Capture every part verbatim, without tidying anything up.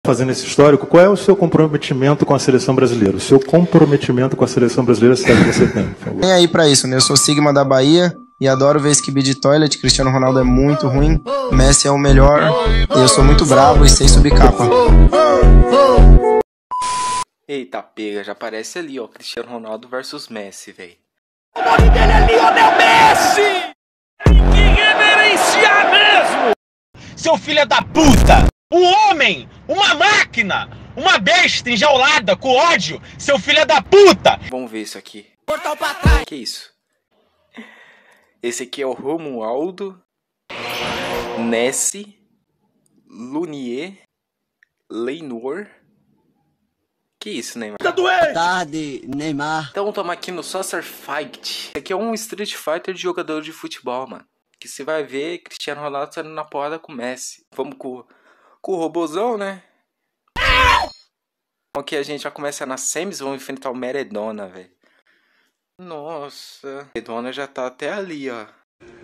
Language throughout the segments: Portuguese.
Fazendo esse histórico, qual é o seu comprometimento com a seleção brasileira? O seu comprometimento com a seleção brasileira, se é que você tem, por favor. Nem aí pra isso, né? Eu sou Sigma da Bahia e adoro ver Skibidi de Toilet. Cristiano Ronaldo é muito ruim, Messi é o melhor e eu sou muito bravo e sei subir capa. Eita pega, já aparece ali, ó, Cristiano Ronaldo versus Messi, velho. O nome dele é Lionel Messi! Que reverenciar mesmo! Seu filho da puta! Um homem! Uma máquina! Uma besta enjaulada com ódio! Seu filho da puta! Vamos ver isso aqui. Portal pra trás! Que isso? Esse aqui é o Romualdo, Nessi, Lunier, Leinor. Que isso, Neymar? Tá doente! Boa tarde, Neymar. Então estamos aqui no Saucer Fight. Esse aqui é um Street Fighter de jogador de futebol, mano. Que você vai ver Cristiano Ronaldo saindo na porrada com o Messi. Vamos com, com o robozão, né? Aqui a gente já começa nas semis, vamos enfrentar o Maradona, velho. Nossa, o Maradona já tá até ali, ó.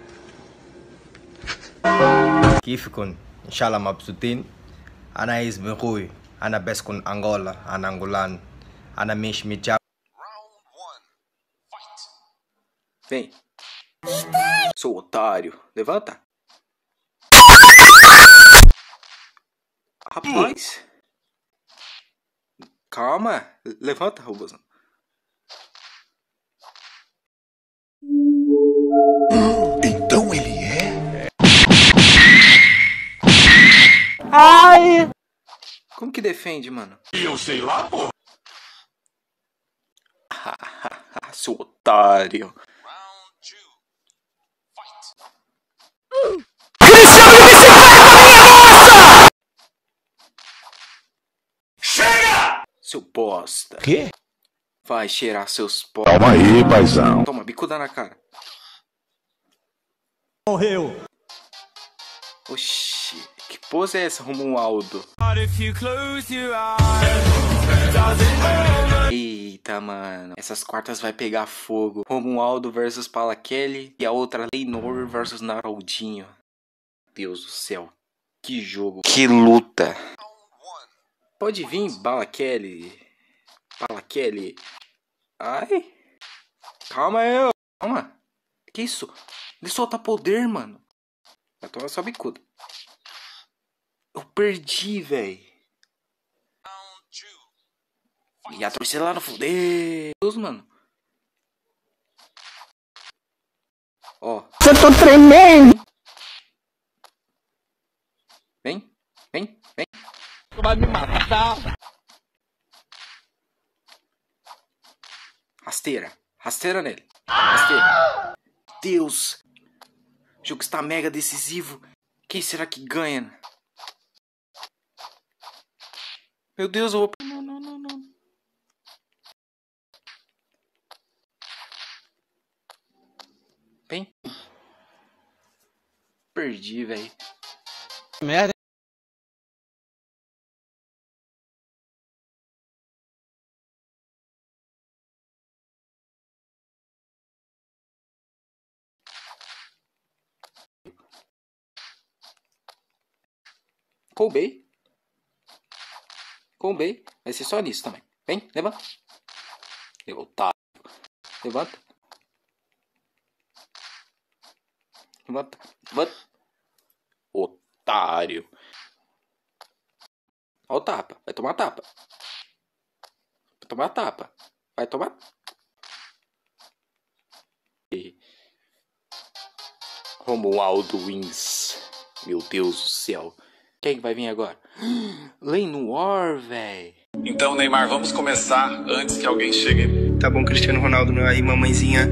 كيف كن إن شاء الله مبسوطين أنا عايز بخوي أنا بس كن أنغولا أنا أنغولان أنا مش متجاب. Vem. Sou otário. Levanta. Rapaz. Calma. Levanta, robôzão. Então ele é? Ai! Como que defende, mano? Eu sei lá, pô. Seu otário. Chega! Seu bosta. Quê? Vai cheirar seus pó. Calma aí, paizão. Toma, bicuda na cara. Morreu. Oxi, que pose é essa, Romualdo? Eita, mano. Essas quartas vai pegar fogo. Romualdo versus Paula Kelly. E a outra, Leinor versus Naraldinho. Deus do céu. Que jogo. Que luta. Pode vir, Bala Kelly. Bala Kelly. Ai. Calma aí. Calma. Que isso? Ele solta poder, mano. Vai tomar só bicuda. Eu perdi, velho. E a torcida lá no fundo. Deus, mano. Ó. Eu tô tremendo. Vem, vem, vem. Tu vai me matar! Rasteira. Rasteira nele. Rasteira. Deus. O jogo está mega decisivo. Quem será que ganha? Meu Deus, eu vou... Não, não, não, não. Vem. Perdi, velho. Merda. Coubei. Coubei. Vai ser só nisso também. Vem, levanta. Otário. Levanta. Levanta. Levanta. Otário. Ó o tapa. Vai tomar tapa. Vai tomar tapa. Vai tomar. E... Romualdo wins. Meu Deus do céu. Quem vai vir agora? Leinor, véi. Então, Neymar, vamos começar antes que alguém chegue. Tá bom, Cristiano Ronaldo, não é aí, mamãezinha.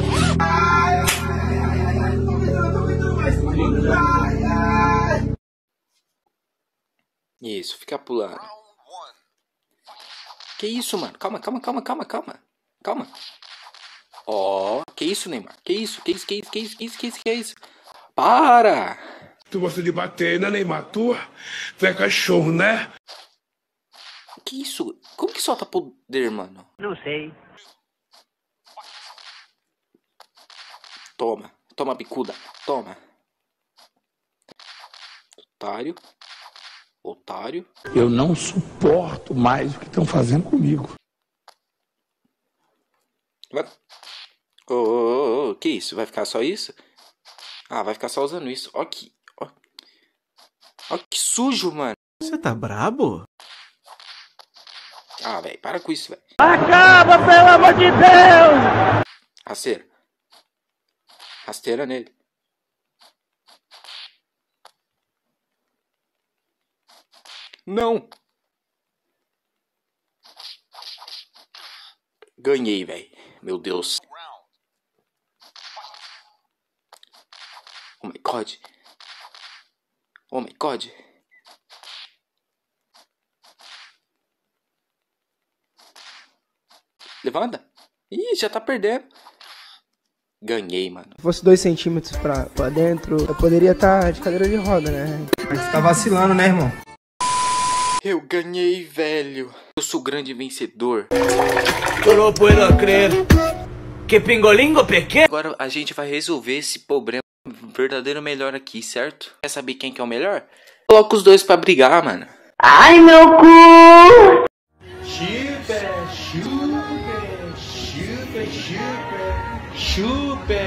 Isso, fica pulando. Que isso, mano? Calma, calma, calma, calma, calma. Calma. Ó, oh, que isso, Neymar? Que isso? Que isso? Que isso? Que isso? Que isso? Que isso? Que isso? Para! Tu gosta de bater, né, Neymar? Tu, tu é cachorro, né? Que isso? Como que solta poder, mano? Não sei. Toma. Toma, bicuda. Toma. Otário. Otário. Eu não suporto mais o que estão fazendo comigo. Vai... Ô, ô, ô, que isso? Vai ficar só isso? Ah, vai ficar só usando isso. Ó que... Ó, ó que sujo, mano. Você tá brabo? Ah, velho, para com isso, velho. Acaba, pelo amor de Deus! Rasteira. Rasteira nele. Não. Ganhei, velho. Meu Deus. Oh my God. Oh my God. Levanta. Ih, já tá perdendo. Ganhei, mano. Se fosse dois centímetros pra, pra dentro, eu poderia estar de cadeira de roda, né? Mas você tá vacilando, né, irmão? Eu ganhei, velho. Eu sou o grande vencedor. Eu não posso crer. Que pingolingo pequeno. Agora a gente vai resolver esse problema verdadeiro melhor aqui, certo? Quer saber quem que é o melhor? Coloca os dois pra brigar, mano. Ai, meu cu! Chupa, chupa, chupa, chupa,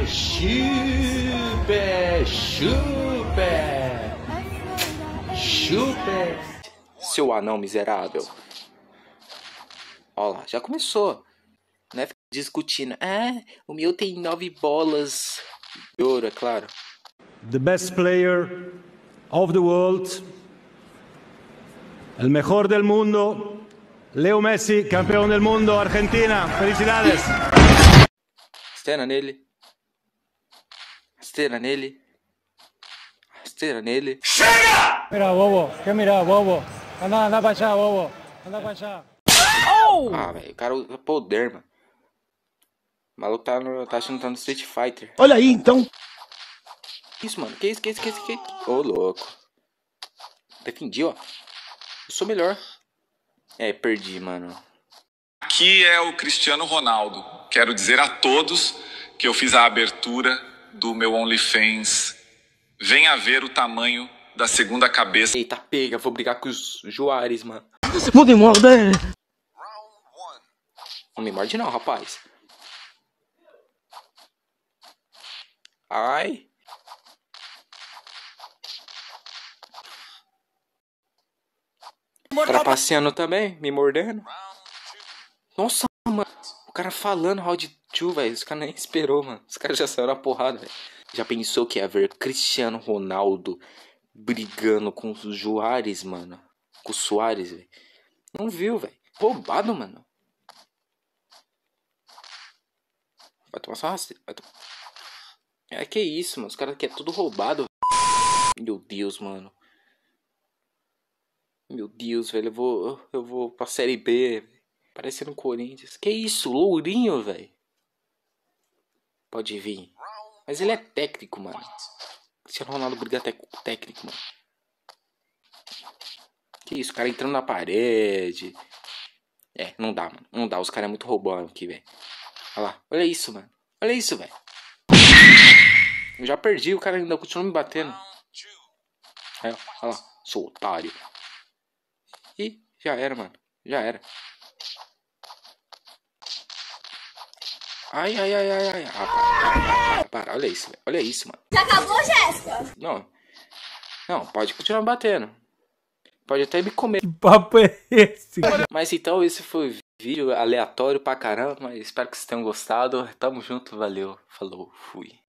chupa, chupa, chupa, chupa. Seu anão miserável. Ó lá, já começou. Não é ficar discutindo. Ah, o meu tem nove bolas de ouro, é claro. The best player of the world. El mejor del mundo. Leo Messi, campeão del mundo, Argentina. Felicidades. Rasteira nele. Rasteira nele. Rasteira nele. Chega! Mira, bobo. Que mira, bobo. Anda, anda pra allá, bobo. Anda pra allá. Oh! Ah, velho, o cara usa poder, mano. O maluco tá, no, tá achando que tá no Street Fighter. Olha aí, então. Que isso, mano? Que isso, que isso, que isso, que isso? Ô, oh, louco. Defendi, ó. Eu sou melhor. É, perdi, mano. Aqui é o Cristiano Ronaldo. Quero dizer a todos que eu fiz a abertura do meu OnlyFans. Venha ver o tamanho da segunda cabeça. Eita, pega. Vou brigar com os Juares, mano. Não me morde. Não me morde não, rapaz. Ai. Trapaceando também, me mordendo. Nossa, mano. O cara falando round dois, velho. Os caras nem esperou, mano. Os caras já saíram na porrada, velho. Já pensou que ia ver Cristiano Ronaldo brigando com os Juares, mano? Com o Soares, velho. Não viu, velho. Roubado, mano. Vai tomar só rasteira. To... É que isso, mano. Os caras aqui é tudo roubado. Meu Deus, mano. Meu Deus, velho. Eu vou, eu vou pra Série B. Parecendo Corinthians. Que isso? Lourinho, velho. Pode vir. Mas ele é técnico, mano. Cristiano Ronaldo briga até com técnico, mano. Que isso? O cara entrando na parede. É, não dá, mano. Não dá. Os caras é muito roubando aqui, velho. Olha lá. Olha isso, mano. Olha isso, velho. Eu já perdi. O cara ainda continua me batendo. É, olha lá. Sou otário. Ih, já era, mano. Já era. Ai, ai, ai, ai, ai. Ah, para, para, para, para. Olha isso, velho. Olha isso, mano. Já acabou, Jéssica? Não. Não, pode continuar batendo. Pode até me comer. Que papo é esse? Mas então, esse foi o vídeo aleatório pra caramba. Mas espero que vocês tenham gostado. Tamo junto, valeu. Falou, fui.